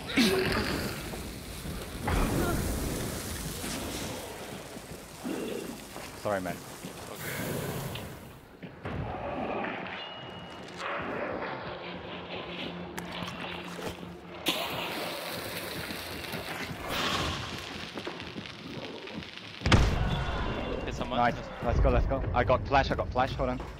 Sorry, man. Hit someone. Nice. Let's go. I got flash. Hold on.